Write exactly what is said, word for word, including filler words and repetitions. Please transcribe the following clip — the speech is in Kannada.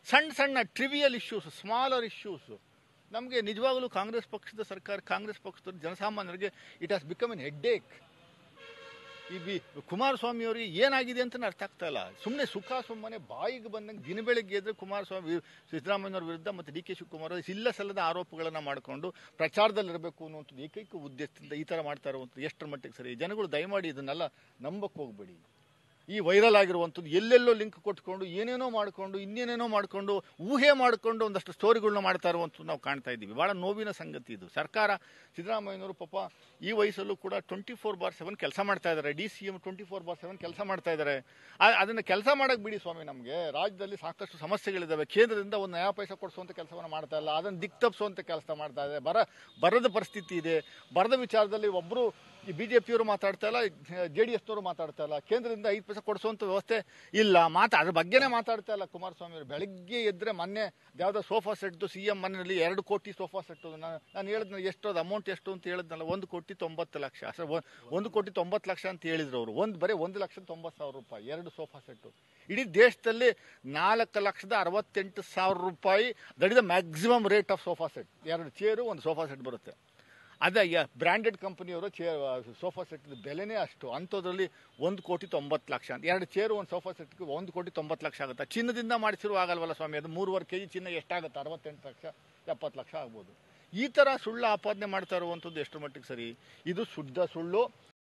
ಸಣ್ಣ ಸಣ್ಣ ಟ್ರಿವಿಯಲ್ ಇಶ್ಯೂಸ್, ಸ್ಮಾಲರ್ ಇಶ್ಯೂಸ್. ನಮಗೆ ನಿಜವಾಗಲೂ ಕಾಂಗ್ರೆಸ್ ಪಕ್ಷದ ಸರ್ಕಾರ, ಕಾಂಗ್ರೆಸ್ ಪಕ್ಷದ ಜನಸಾಮಾನ್ಯರಿಗೆ it has become an headache. ಈ ಬಿ ಕುಮಾರಸ್ವಾಮಿ ಅವರಿಗೆ ಏನಾಗಿದೆ ಅಂತ ಅರ್ಥ ಆಗ್ತಾ ಇಲ್ಲ. ಸುಮ್ಮನೆ ಸುಖ ಸುಮ್ಮನೆ ಬಾಯಿಗೆ ಬಂದಂಗೆ ದಿನ ಬೆಳಗ್ಗೆ ಎದ್ರೆ ಕುಮಾರಸ್ವಾಮಿ ಸಿದ್ದರಾಮಯ್ಯವ್ರ ವಿರುದ್ಧ ಮತ್ತು ಡಿ ಕೆ ಶಿವಕುಮಾರ್ ಇಲ್ಲ ಸಲ್ಲದ ಆರೋಪಗಳನ್ನು ಮಾಡಿಕೊಂಡು ಪ್ರಚಾರದಲ್ಲಿರಬೇಕು ಅನ್ನುವಂಥದ್ದು ಏಕೈಕ ಉದ್ದೇಶದಿಂದ ಈ ಥರ ಮಾಡ್ತಾ ಇರುವಂಥದ್ದು ಎಷ್ಟರ ಮಟ್ಟಿಗೆ ಸರಿ? ಜನಗಳು ದಯಮಾಡಿ ಇದನ್ನೆಲ್ಲ ನಂಬಕ್ಕೆ ಹೋಗಬೇಡಿ. ಈ ವೈರಲ್ ಆಗಿರುವಂಥದ್ದು ಎಲ್ಲೆಲ್ಲೋ ಲಿಂಕ್ ಕೊಟ್ಕೊಂಡು ಏನೇನೋ ಮಾಡಿಕೊಂಡು ಇನ್ನೇನೇನೋ ಮಾಡಿಕೊಂಡು ಊಹೆ ಮಾಡಿಕೊಂಡು ಒಂದಷ್ಟು ಸ್ಟೋರಿಗಳನ್ನ ಮಾಡ್ತಾ ಇರುವಂಥದ್ದು ನಾವು ಕಾಣ್ತಾ ಇದ್ದೀವಿ. ಭಾಳ ನೋವಿನ ಸಂಗತಿ ಇದು. ಸರ್ಕಾರ ಸಿದ್ದರಾಮಯ್ಯನವರು ಪಾಪ ಈ ವಯಸ್ಸಲ್ಲೂ ಕೂಡ ಟ್ವೆಂಟಿ ಫೋರ್ ಬಾರ್ ಸೆವೆನ್ ಕೆಲಸ ಮಾಡ್ತಾ ಇದ್ದಾರೆ. D C M twenty four bar seven ಕೆಲಸ ಮಾಡ್ತಾ ಇದ್ದಾರೆ. ಅದನ್ನು ಕೆಲಸ ಮಾಡೋಕ್ಕೆ ಬಿಡಿ ಸ್ವಾಮಿ. ನಮಗೆ ರಾಜ್ಯದಲ್ಲಿ ಸಾಕಷ್ಟು ಸಮಸ್ಯೆಗಳಿದ್ದಾವೆ. ಕೇಂದ್ರದಿಂದ ಒಂದು ನಯಾ ಪೈಸೆ ಕೊಡಿಸುವಂಥ ಕೆಲಸವನ್ನು ಮಾಡ್ತಾ ಇಲ್ಲ, ಅದನ್ನು ದಿಕ್ ತಪ್ಪಿಸುವಂಥ ಕೆಲಸ ಮಾಡ್ತಾ ಇದೆ. ಬರ ಬರದ ಪರಿಸ್ಥಿತಿ ಇದೆ. ಬರದ ವಿಚಾರದಲ್ಲಿ ಒಬ್ಬರು ಈ ಬಿ ಜೆ ಪಿಯವರು ಮಾತಾಡ್ತಾ ಇಲ್ಲ, ಜೆ ಡಿ ಎಸ್ನವರು ಮಾತಾಡ್ತಾ ಇಲ್ಲ. ಕೇಂದ್ರದಿಂದ ಐದು ಪೈಸೆ ಕೊಡಿಸುವಂಥ ವ್ಯವಸ್ಥೆ ಇಲ್ಲ, ಮಾತಾ ಅದ್ರ ಬಗ್ಗೆನೇ ಮಾತಾಡ್ತಾ ಇಲ್ಲ ಕುಮಾರಸ್ವಾಮಿ ಅವರು. ಬೆಳಗ್ಗೆ ಎದ್ದರೆ ಮೊನ್ನೆ ಯಾವುದೋ ಸೋಫಾ ಸೆಟ್ದು ಸಿ ಎಂ ಮನೆಯಲ್ಲಿ ಎರಡು ಕೋಟಿ ಸೋಫಾ ಸೆಟ್ಟು ನಾನು ನಾನು ಹೇಳಿದ್ನ ಎಷ್ಟು ಅದು ಅಮೌಂಟ್ ಎಷ್ಟು ಅಂತ ಹೇಳಿದ್ನಲ್ಲ, ಒಂದು ಕೋಟಿ ತೊಂಬತ್ತು ಲಕ್ಷ ಸರ್, ಒಂದು ಕೋಟಿ ತೊಂಬತ್ತು ಲಕ್ಷ ಅಂತ ಹೇಳಿದ್ರು ಅವರು. ಒಂದು ಬರೀ ಒಂದು ಲಕ್ಷ ತೊಂಬತ್ತು ಸಾವಿರ ರೂಪಾಯಿ ಎರಡು ಸೋಫಾ ಸೆಟ್ಟು. ಇಡೀ ದೇಶದಲ್ಲಿ ನಾಲ್ಕು ಲಕ್ಷದ ಅರವತ್ತೆಂಟು ಸಾವಿರ ರೂಪಾಯಿ that is the maximum rate of sofa set. ಎರಡು ಚೇರು ಒಂದು ಸೋಫಾ ಸೆಟ್ ಬರುತ್ತೆ. ಅದೇ ಬ್ರ್ಯಾಂಡೆಡ್ ಕಂಪನಿಯವರು ಚೇ ಸೋಫಾ ಸೆಟ್ ಬೆಲೆನೇ ಅಷ್ಟು. ಅಂಥದ್ರಲ್ಲಿ ಒಂದು ಕೋಟಿ ತೊಂಬತ್ತು ಲಕ್ಷ ಅಂತ ಎರಡು ಚೇರು ಒಂದು ಸೋಫಾ ಸೆಟ್ಗೆ ಒಂದು ಕೋಟಿ ತೊಂಬತ್ತು ಲಕ್ಷ ಆಗುತ್ತೆ. ಚಿನ್ನದಿಂದ ಮಾಡಿಸಿರುವ ಆಗಲ್ವಲ್ಲ ಸ್ವಾಮಿ. ಅದು ಮೂರುವರೆ ಕೆ ಜಿ ಚಿನ್ನ ಎಷ್ಟಾಗುತ್ತೆ? ಅರವತ್ತೆಂಟು ಲಕ್ಷ ಎಪ್ಪತ್ತು ಲಕ್ಷ ಆಗ್ಬೋದು. ಈ ಥರ ಸುಳ್ಳು ಆಪಾದನೆ ಮಾಡ್ತಾ ಇರುವಂಥದ್ದು ಎಷ್ಟು ಮಟ್ಟಿಗೆ ಸರಿ? ಇದು ಶುದ್ಧ ಸುಳ್ಳು.